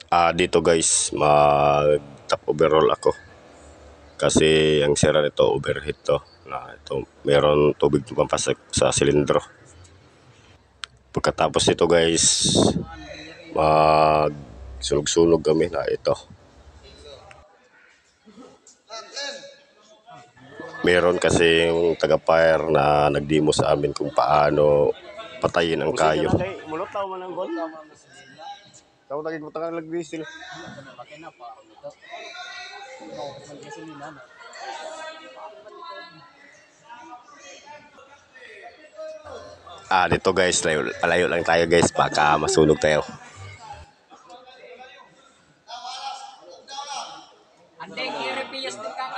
Dito guys, mag top overall ako. Kasi ang sira nito, overheat to. Ito, meron tubig pumapasok sa silindro. Pagkatapos nito guys, mag sunog-sunog kami na ito. Meron kasi yung taga-fire na nagdemo sa amin kung paano patayin ang kayo. Mulot tao man ang gon. Tao lagi ko tangang lagdisil. Dito guys, palayo lang tayo guys, baka masunog tayo. Andeng, i-repiyas din ka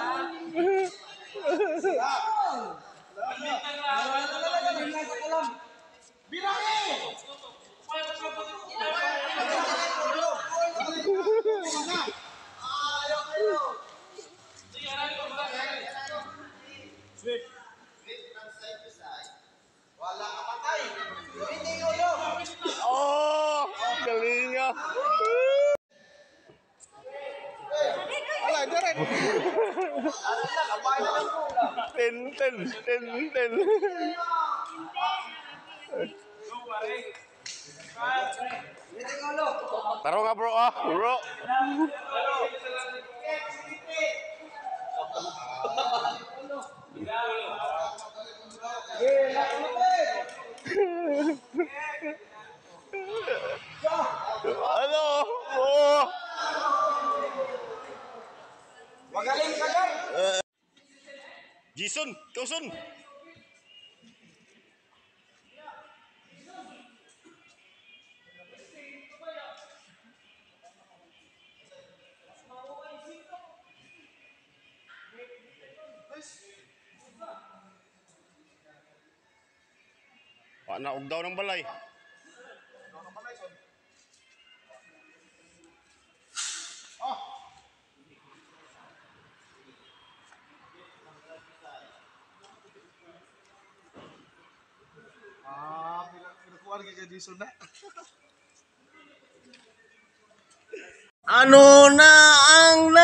Oh, galinga. Ten. Taro nga bro bro. Ano? Oh. Magaling ka dyan! Jason, Kauson. Naog daw ng balay. Pinakuha ka kay Jason na. Ano na ang